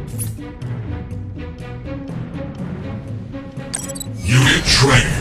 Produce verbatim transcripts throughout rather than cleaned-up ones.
Unit trained.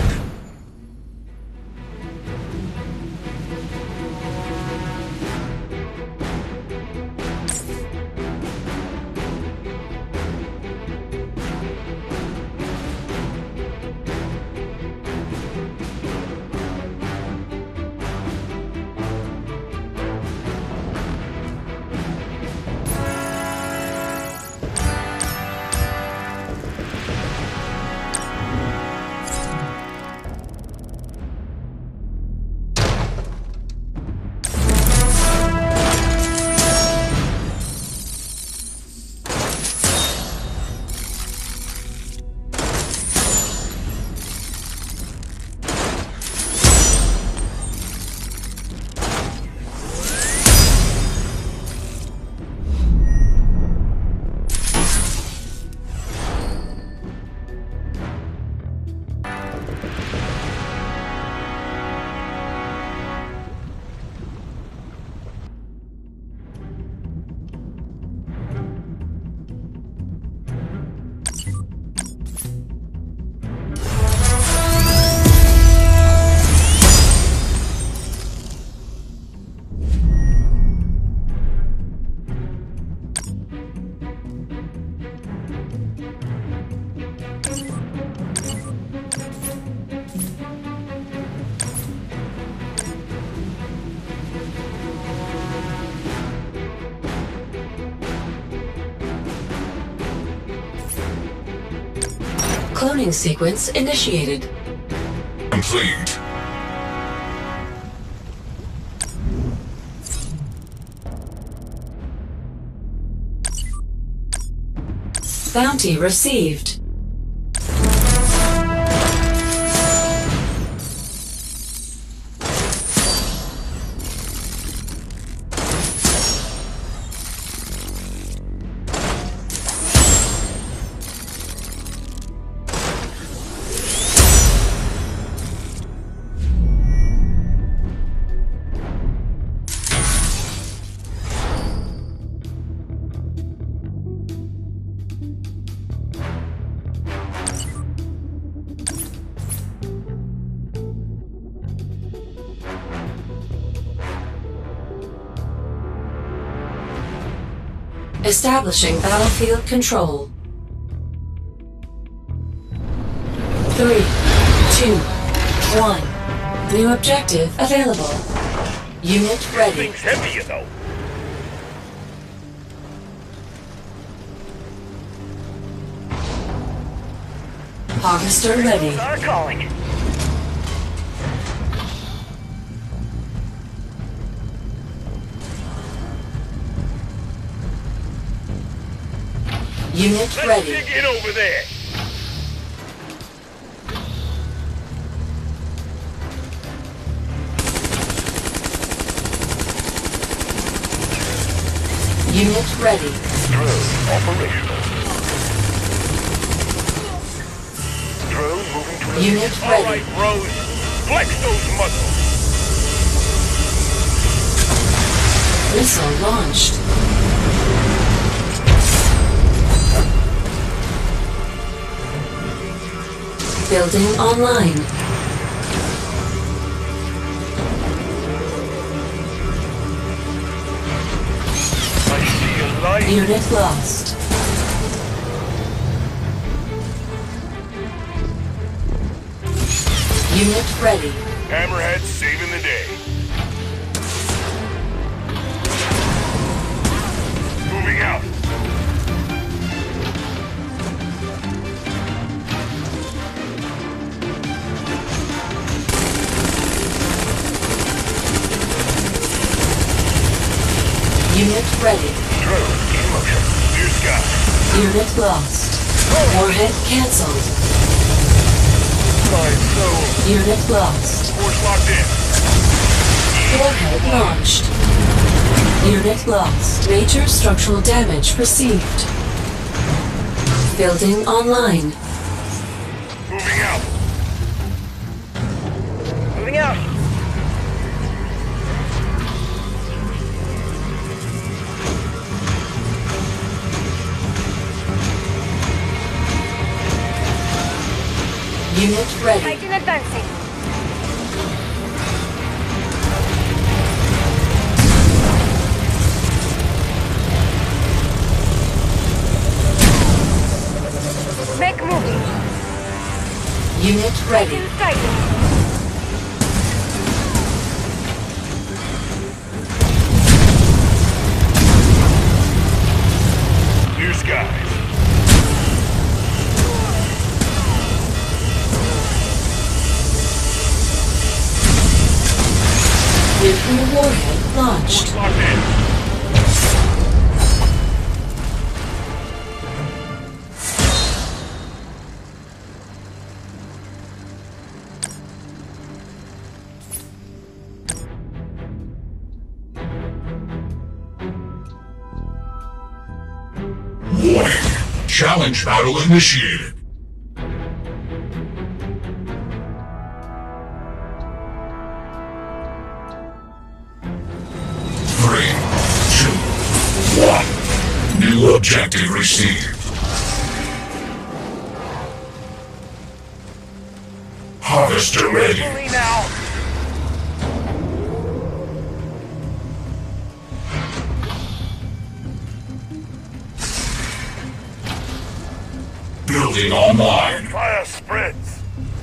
Cloning sequence initiated. Complete. Bounty received. Establishing battlefield control. Three, two, one. New objective available. Unit ready. Thing's heavy, you know. Harvester ready. Those are calling. Unit Let's ready. dig in over there. Unit ready. Drone operational. Drone moving to Unit All ready. right, Rose. Flex those muscles. Missile launched. Building online. I see a light. Unit lost. Unit ready. Hammerhead saving the day. Moving out. Unit ready. Drone in motion. Clear sky. Unit lost. Warhead cancelled. My soul. Unit lost. Force locked in. Warhead launched. Unit lost. Major structural damage perceived. Building online. Moving out. Moving out. Unit ready. Titan advancing. Mech moving. Unit ready. Titan striking. Blue skies. Nuclear warhead launched. Locked in. Warning. Challenge battle initiated. Three, two, one. New objective received. Harvester ready. Fully now. Building online. Fire spreads.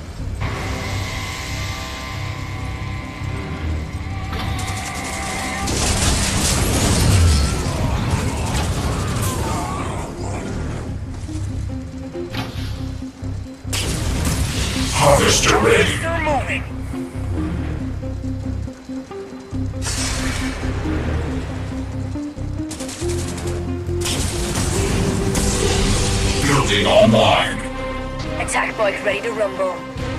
Harvester ready. They're moving. Building online. Attack bike ready to rumble.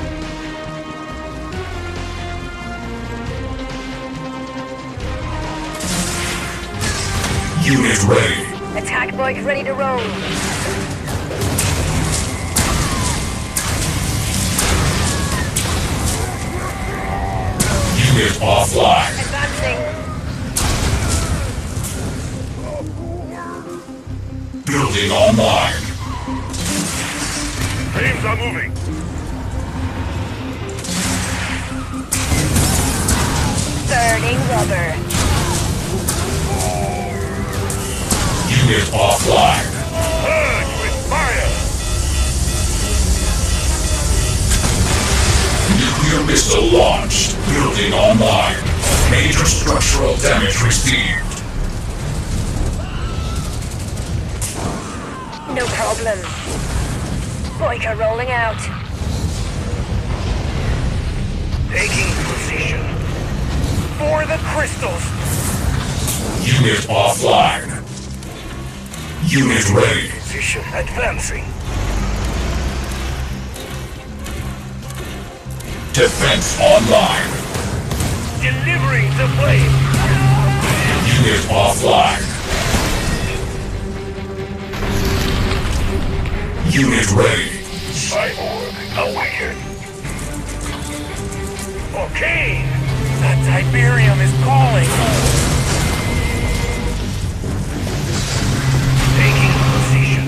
Unit ready. Attack bike ready to roll. Unit offline. Advancing. Building online. Frames are moving. Burning rubber. Unit offline. Purge with fire. Nuclear missile launched. Building online. Major structural damage received. No problem. Boiker rolling out. Taking position. For the crystals. Unit offline. Unit ready. Position advancing. Defense online. Delivering the flame. Unit offline. Unit ready. Cyborg awakened. Okay. That Tiberium is calling. Taking position.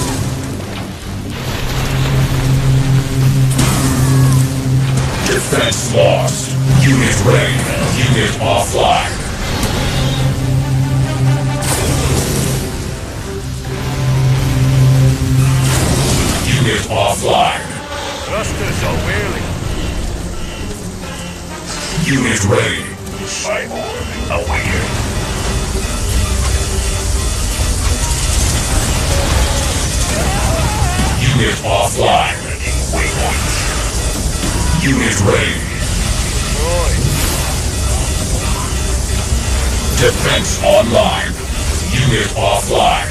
Defense lost. Unit ready. Unit offline. Unit offline. Thrusters are weary. Unit ready. Cyborg awakened. Unit offline. Setting waypoints. Unit ready. Roy. Defense online. Unit offline.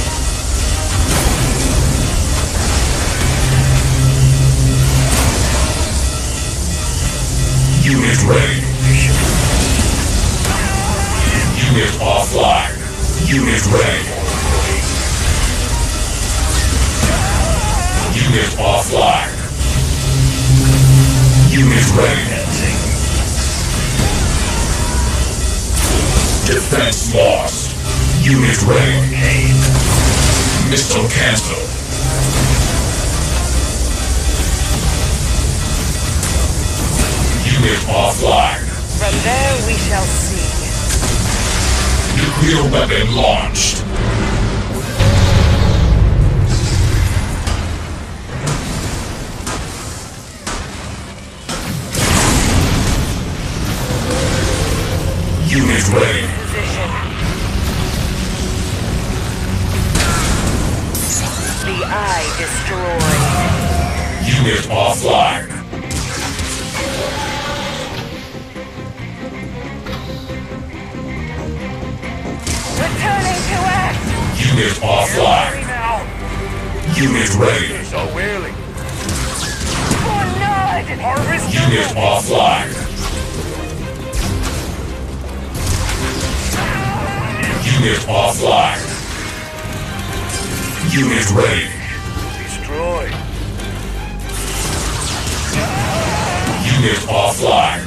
Unit ready. Unit offline. Unit ready. Unit offline. Unit ready. Defense lost. Unit ready. Missile cancelled. offline. From there we shall see. Nuclear weapon launched. Unit ready. Position. The eye destroyed. Unit offline. Returning to act! Unit offline. Now. Unit ready. So wearily. For Nod! Harvest Unit offline. Unit offline. Unit ready. destroyed. Unit offline.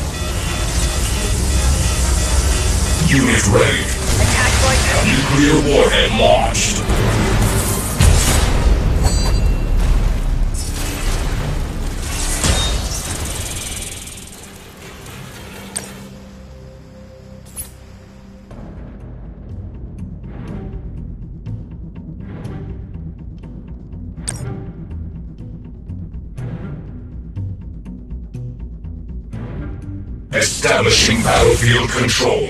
Unit ready. Attack point. Nuclear warhead launched. Establishing battlefield control.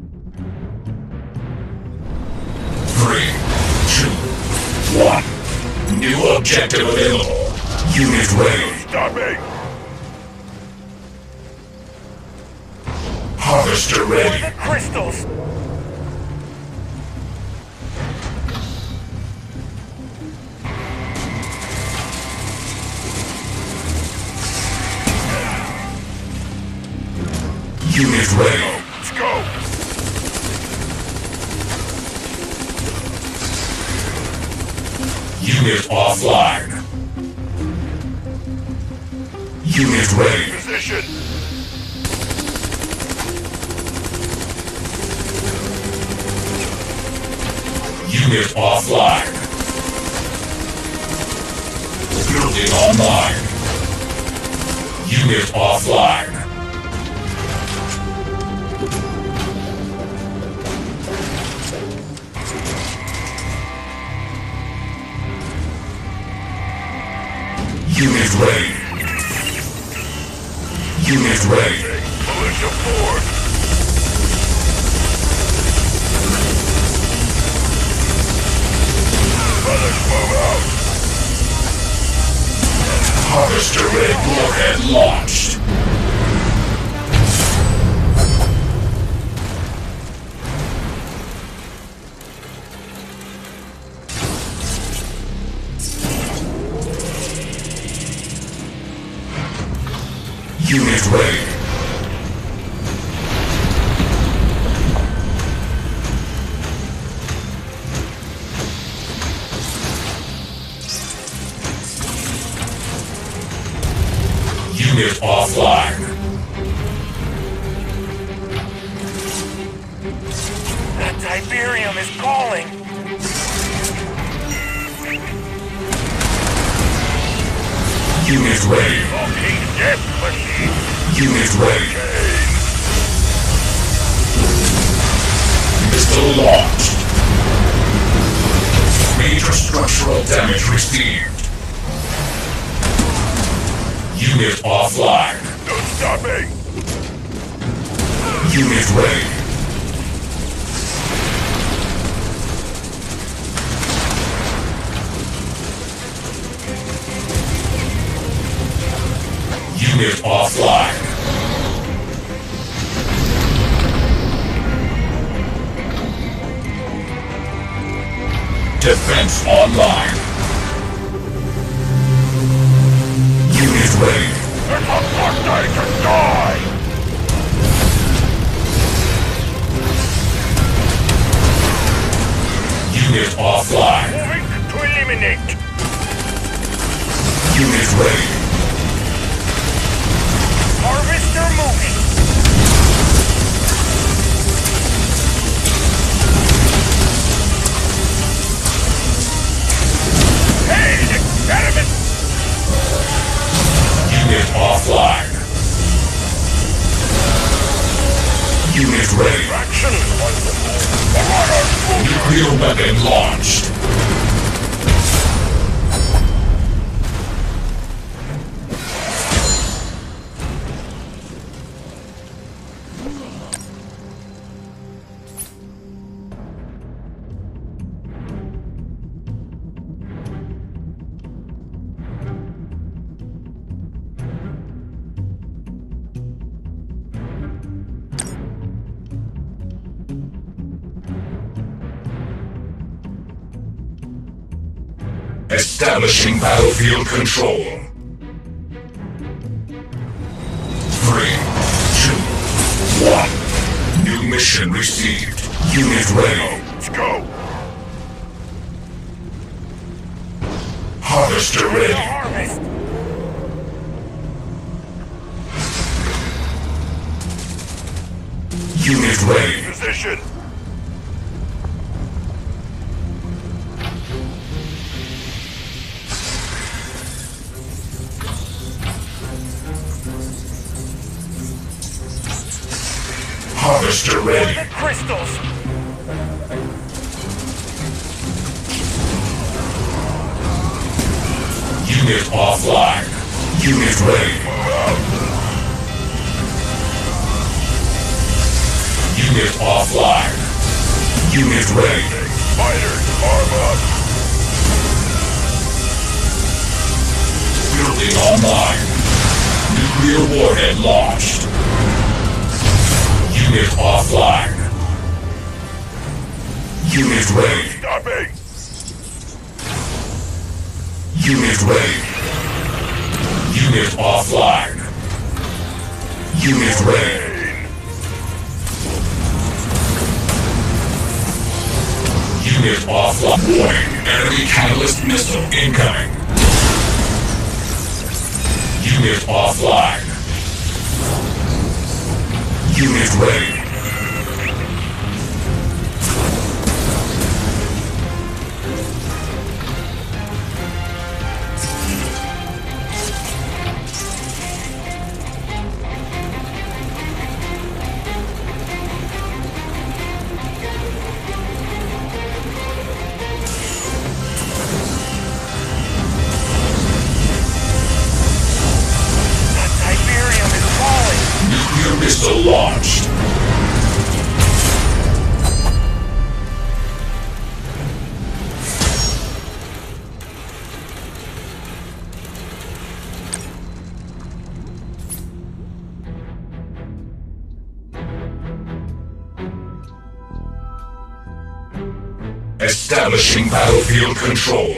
Three, two, one. New objective available. Unit ready. Stop me! Harvester ready. The crystals! Unit ready. Let's go! Unit offline. Unit ready. Position! Unit offline. Building online. Unit offline. Unit ready. Unit ready. Militia force! Brothers, move out! Harvester red warhead launched. Unit ready. Unit offline. That Tiberium is calling! Unit ready. Okay, death machine! Unit ready. Missile launched. Major structural damage received. Unit offline. Don't stop me! Unit ready. Unit offline. Defense online. Unit ready. There's a fuck day to die! Unit offline. Moving to eliminate! Unit ready. Harvester moving! Hey, experiment! Unit offline. Unit ready. Action on the move. Nuclear weapon launched. Establishing battlefield control. Three, two, one. New mission received. Unit ready. Let's go. Harvester The ready. harvest. Unit ready. Position. Harvester ready. The crystals. Unit offline. Unit ready. Unit offline. Unit ready. Fighters, arm up. Building online. Nuclear warhead launched. Unit offline. Unit ready. Stopping. Unit ready. Unit offline. Unit ready. Unit offline. Warning. Enemy catalyst missile incoming. Unit offline. Unit ready. Tiberium is falling. Nuclear missile launched. Establishing battlefield control.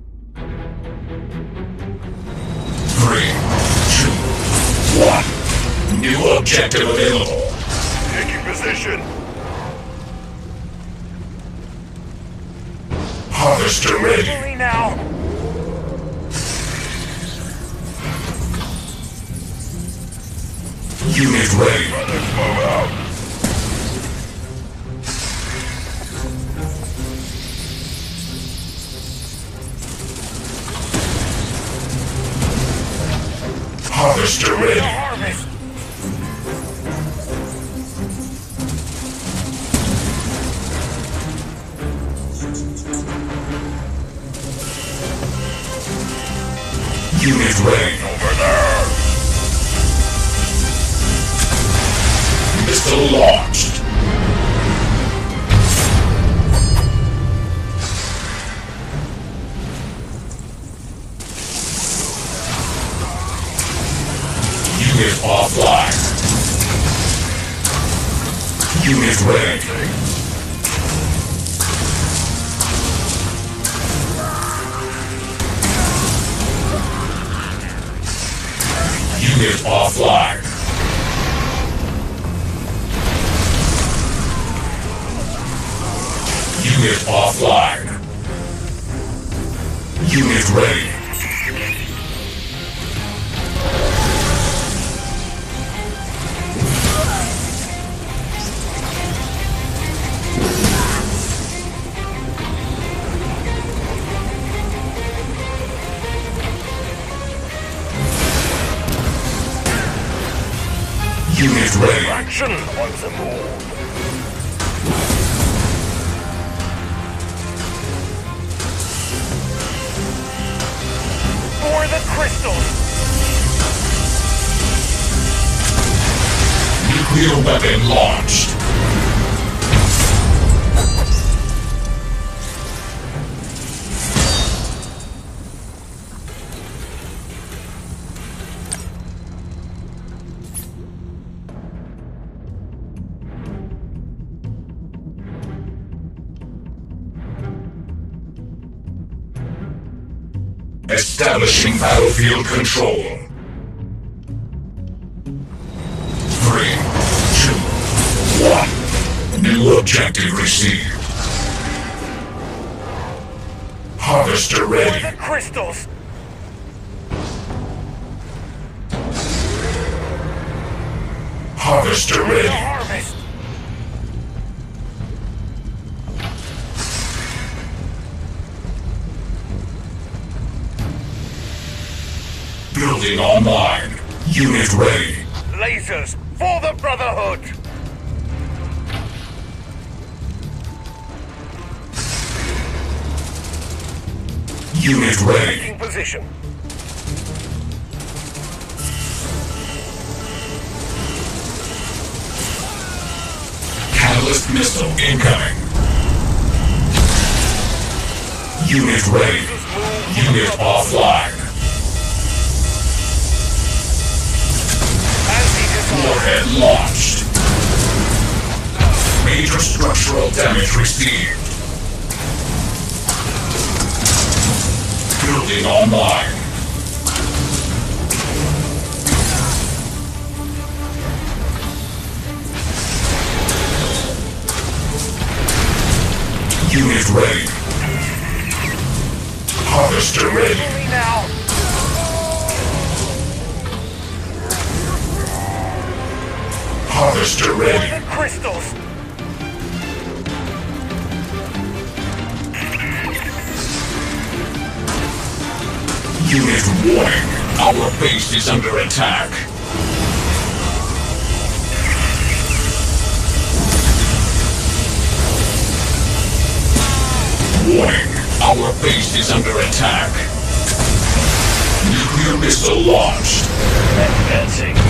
Three, two, one. New objective available. Taking position. Harvester ready. Hurry now. Unit ready. Brothers, move out. Harvester The ready. harvest. Unit ready. Over there. Missile launched. Unit offline. Unit ready. Unit offline. Unit offline. Unit ready. Unit ready. Action on the move. crystals! Nuclear weapon launched. Establishing battlefield control. Three, two, one. New objective received. Harvester Where ready. are the crystals? Harvester Where's the ready. harvest? Building online. Unit ready. Lasers for the Brotherhood! Unit ready. Taking position. Catalyst missile incoming. Unit ready. Unit offline. Warhead launched. Major structural damage received. Building online. Unit ready. Harvester ready. Only now. Harvester Where ready. are the crystals? Unit warning. Our base is under attack. Warning. Our base is under attack. Nuclear missile launched. Advancing.